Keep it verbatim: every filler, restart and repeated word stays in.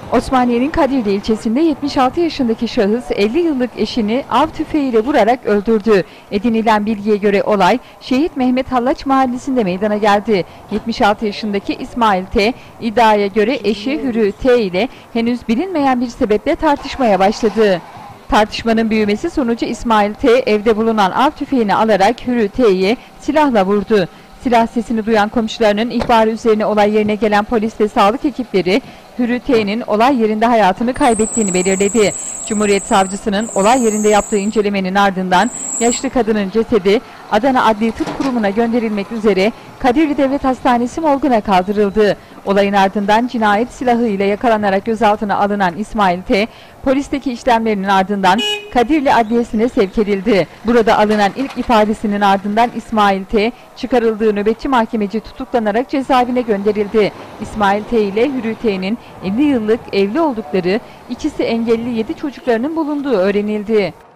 Osmaniye'nin Kadirli ilçesinde yetmiş altı yaşındaki şahıs elli yıllık eşini av tüfeğiyle vurarak öldürdü. Edinilen bilgiye göre olay Şehit Mehmet Hallaç mahallesinde meydana geldi. yetmiş altı yaşındaki İsmail T. iddiaya göre eşi Hürü T. ile henüz bilinmeyen bir sebeple tartışmaya başladı. Tartışmanın büyümesi sonucu İsmail T. evde bulunan av tüfeğini alarak Hürü T'yi silahla vurdu. Silah sesini duyan komşularının ihbarı üzerine olay yerine gelen polis ve sağlık ekipleri Hürü T'nin olay yerinde hayatını kaybettiğini belirledi. Cumhuriyet Savcısının olay yerinde yaptığı incelemenin ardından yaşlı kadının cesedi Adana Adli Tıp Kurumu'na gönderilmek üzere Kadirli Devlet Hastanesi morguna kaldırıldı. Olayın ardından cinayet silahıyla yakalanarak gözaltına alınan İsmail T. polisteki işlemlerinin ardından Kadirli Adliyesi'ne sevk edildi. Burada alınan ilk ifadesinin ardından İsmail T. çıkarıldığı nöbetçi mahkemeci tutuklanarak cezaevine gönderildi. İsmail T. ile Hürü T'nin elli yıllık evli oldukları, ikisi engelli yedi çocuklarının bulunduğu öğrenildi.